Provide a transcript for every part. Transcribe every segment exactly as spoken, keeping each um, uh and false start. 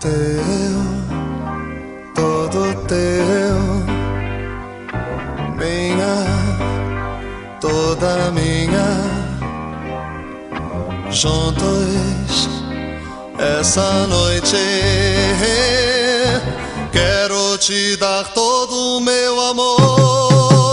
seu, todo teu, minha, toda minha, juntos essa noite. Quero te dar todo o meu amor.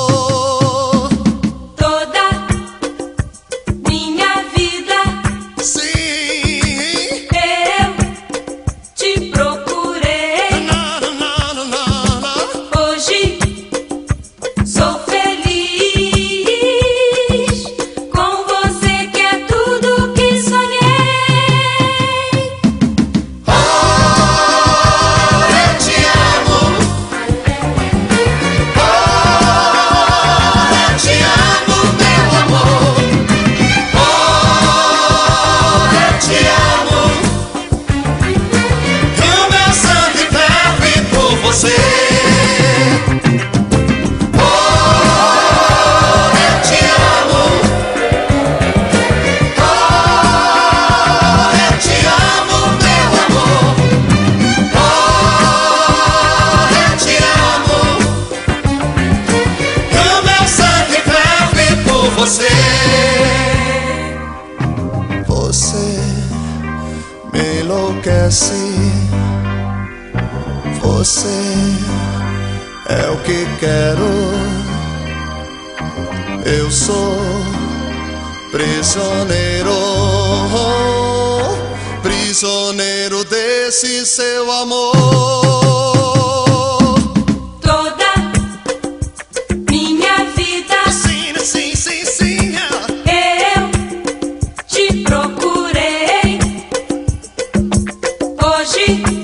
Você, você me enlouquece. Você é o que quero. Eu sou prisioneiro, prisioneiro desse seu amor. Hoje